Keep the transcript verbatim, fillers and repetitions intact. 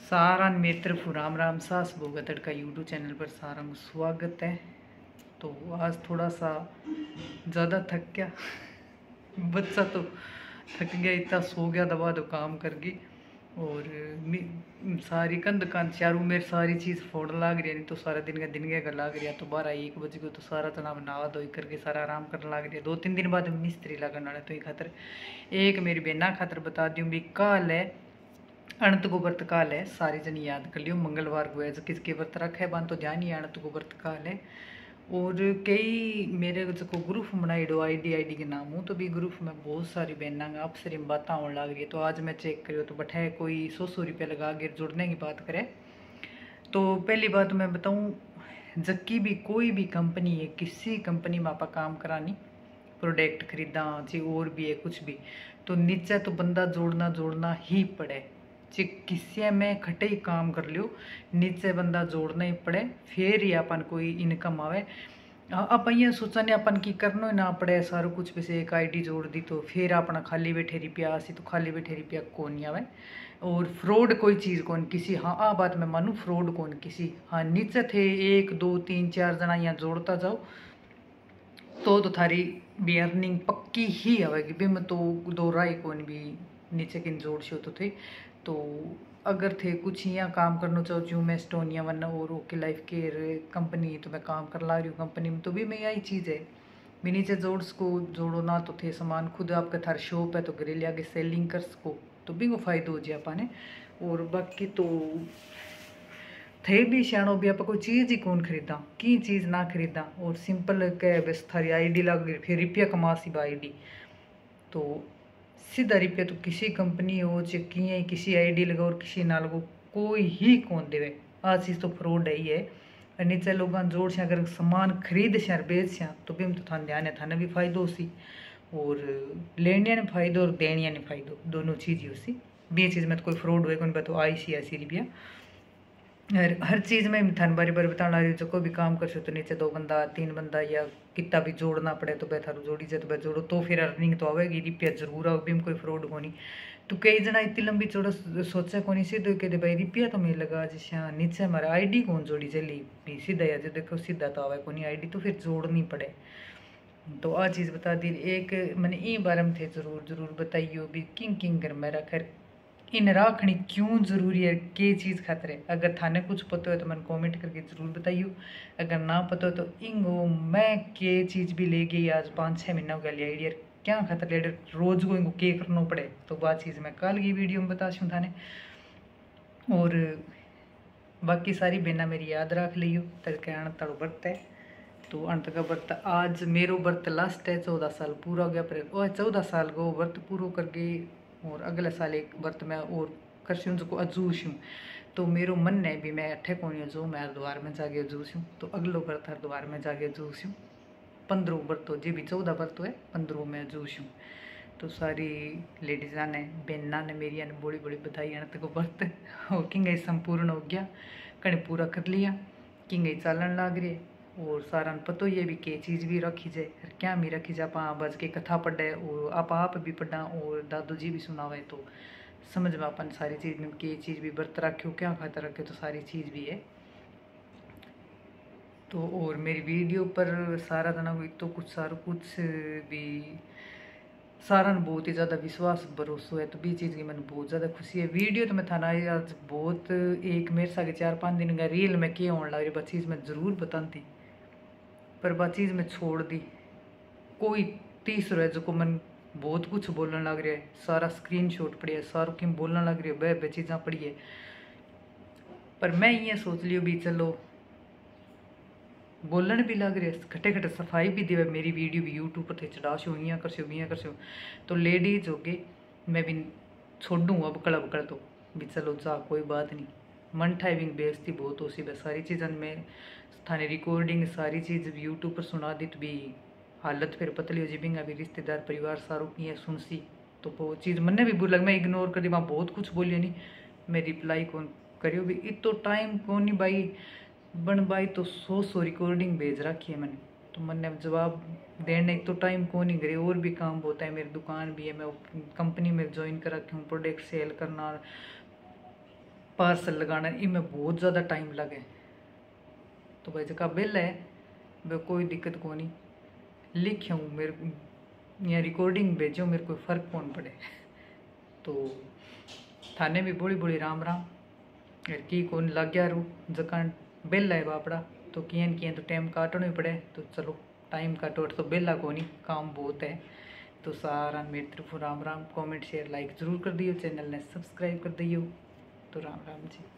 सारा मेरी तरफ राम राम सास बोगा तड़का यूट्यूब चैनल पर सारा को स्वागत है। तो आज थोड़ा सा ज़्यादा थक गया बच्चा तो थक गया, इतना सो गया, दबा दो काम करगी और सारी कंध कान चारू मेरी सारी चीज़ फोड़ लाग रही है। नहीं तो सारा दिन का दिन का लाग रहा तो बारह एक बजे को तो सारा तना नहा धोई करके सारा आराम करने लाग रही है। दो तीन दिन बाद मिस्त्री लगने वाले तो ये खातर एक मेरी बहना खातर बता दूँ भी काल है अनंत को व्रत काल है, सारी जन याद कर लियो। मंगलवार को है जो किसके व्रत रखा है बान तो ध्यान ही अनंत को व्रत काल है। और कई मेरे जो ग्रुप बनाई डो आई डी आई डी के नाम हूँ तो भी ग्रुप में बहुत सारी बहना आपस में बातें होने लग रही है। तो आज मैं चेक करियो तो बैठे कोई सौ सौ रुपया लगा के जुड़ने की बात करे। तो पहली बात मैं बताऊँ, जबकि भी कोई भी कंपनी है, किसी कंपनी में आप काम करानी प्रोडक्ट खरीदा जी और भी है कुछ भी, तो नीचे तो बंदा जोड़ना जोड़ना ही पड़े। जी किसी में खटे ही काम कर लियो, नीचे बंदा जोड़ना ही पड़े, फिर ही अपन कोई इनकम आवे। अब ये सोचने अपन की करना ही ना पड़े सारा कुछ भी से एक आईडी जोड़ दी तो फिर अपना खाली बैठे रुपया आसी तो खाली बैठे रुपया कौन नहीं आवे। और फ्रॉड कोई चीज़ कौन किसी, हाँ आ बात मैं मानूँ, फ्रॉड कौन किसी, हाँ नीचे थे एक दो तीन चार जना यहाँ जोड़ता जाओ तो तो थारी भी अर्निंग पक्की ही आवेगी भी। मैं तो दो राय कौन भी नीचे किन जोड़ से तो थे। तो अगर थे कुछ यहाँ काम करना चाहती हूँ मैं एस्टोनिया वरना और ओके लाइफ केयर कंपनी तो मैं काम कर ला रही हूँ कंपनी में, तो भी मैं यही चीज़ है भी नीचे जोड्स को जोड़ो ना तो थे सामान खुद आपका थार शॉप है तो घरे ले आगे सेलिंग कर सको तो भी वो फायदा हो जाए अपने। और बाकी तो थे भी सियाणो भी आप कोई चीज़ ही कौन खरीदा की चीज़ ना खरीदा और सिंपल कह बस थारी आई डी लग गई फिर रुपया कमा सी बा आई डी तो सीधा रुपया तो किसी कंपनी हो चाहे किसी आई डी लगाओ और किसी ना लगो कोई ही कौन देवे। आ चीज़ तो फ्रॉड है ही है। और नीचे लोग जोड़ से अगर सामान खरीद से बेच से तो भी तो थान ध्यान है थाने भी फायदो सी और लेने ने फायदो और देने ने फायदो दोनों चीज़ ही उसी बी चीज़ में तो कोई फ्रॉड हुए कौन तो आई सी ऐसी रुपया हर हर चीज़ में थान बारी बारी बताना रही जो कोई भी काम कर तो नीचे दो बंदा तीन बंदा या कितना भी जोड़ना पड़े तो बे थारू जोड़ी जाए तो बे जोड़ो तो फिर अर्निंग तो आवेगी रुपया जरूर आओ भी कोई फ्रॉड होनी। तो कई जना इतनी लंबी चौड़ा सोचा को नहीं सीधे कहते भाई रुपया तो मेरे लगा जैसे नीचे हमारा आई डी कौन जोड़ी चली भी सीधा या जो देखो सीधा तो आवे को नहीं आई डी तो फिर जोड़नी पड़े। तो आ चीज़ बता दी एक मैंने ई बारे में थे जरूर जरूर बताइयो भी किंग किंग कर मेरा खैर इन राखनी क्यों जरूरी है के चीज़ खातर है। अगर थाने कुछ पता हो तो मैंने कमेंट करके जरूर बताइयो, अगर ना पता हो तो इंगो मैं के चीज़ भी ले गई आज पाँच छः महीना हो गया लिया आइडिया क्या खातर ले रोज को इनको के करना पड़े तो बात चीज़ मैं कल की वीडियो में बता सूँ थाने। और बाकी सारी बहना मेरी याद रख लियो तड़के अण तड़ो व्रत है तो अंत का व्रत आज मेरो व्रत लास्ट है, चौदह साल पूरा हो गया पर चौदह साल को व्रत पूरा करके और अगले साल एक व्रत में और करसी हूँ जो अजूस हूँ तो मेरो मन है भी मैं अठे कौन जो मैं हरिद्वार में जाके अजूस हूँ तो अगलो व्रत हरिद्वार में जाके अजूस हूँ। पंद्रह व्रत हो जी भी चौदह व्रत है पंद्रह में अजूस हूँ। तो सारी लेडीज़ा ने बहना ने मेरी ने बड़ी बड़ी बधाई अनंत को व्रत हो किंग संपूर्ण हो गया कहीं पूरा कर लिया किंग चालन लाग रही और सारा पतो ये भी के चीज़ भी रखी जाए क्या भी रखी जाए आप बज के कथा पढ़े और आप आप भी पढ़ा और दादू जी भी सुनावे तो समझ में अपन सारी चीज़ में के चीज़ भी व्रत रखो क्या खाता रखे तो सारी चीज़ भी है। तो और मेरी वीडियो पर सारा तना हुई तो कुछ सारा कुछ भी सारा बहुत ही ज़्यादा विश्वास भरोसा है तो भी चीज़ की मैंने बहुत ज़्यादा खुशी है। वीडियो तो मैं थाना आज बहुत एक मेरे साथ चार पाँच दिन का रील में क्या होने लग रही बस चीज़ मैं ज़रूर बताती पर बात चीज़ में छोड़ दी। कोई तीसरा है जो को मन बहुत कुछ बोलने लग रहा है सारा स्क्रीन शॉट पड़ी है सारू किम बोलने लग रही है बह बह चीज़ा पड़ी है पर मैं ये सोच लियो भी चलो बोलन भी लग रहे खटे खटे सफाई भी देवे मेरी वीडियो भी यूट्यूब पर थे चढ़ा सो इं कर सो इं कर सो तो लेडीज हो गए मैं भी छोड़ूँ अब कड़ा बकड़ तो भी चलो जा कोई बात नहीं मन ठाई भी बेइज्जती बहुत हो सी बस सारी चीज़न में थाने रिकॉर्डिंग सारी चीज़ यूट्यूब पर सुना दी तो भी हालत फिर पतली हो जी अभी रिश्तेदार परिवार सारों की सुन सी तो वो चीज़ मन्ने भी बुर लग मैं इग्नोर कर दी वहाँ बहुत कुछ बोलिए नहीं मैं रिप्लाई कौन करियो भी इतो टाइम कौन नहीं भाई बन भाई तो सौ सौ रिकॉर्डिंग भेज रखी है मैंने तो मैंने जवाब देने एक तो टाइम कौन नहीं करे और भी काम होता है मेरी दुकान भी है मैं कंपनी में ज्वाइन कर रखी हूँ प्रोडक्ट सेल करना पार्सल लगाना इनमें बहुत ज़्यादा टाइम लगे। तो भाई जगह बिल है वे कोई दिक्कत को नहीं लिखे हूँ मेरे यहाँ रिकॉर्डिंग भेजो मेरे को फ़र्क कौन पड़े। तो थाने भी बोली बोली राम राम की कौन लग गया रू जकान बिल है बापड़ा तो कियन कियन तो टाइम काटना ही पड़े। तो चलो टाइम काटो तो बिल को नहीं काम बहुत है। तो सारा मेरी तरफ Ram Ram. Comment share like ज़रूर कर दियो, चैनल ने सब्सक्राइब कर दियो। तो राम राम जी।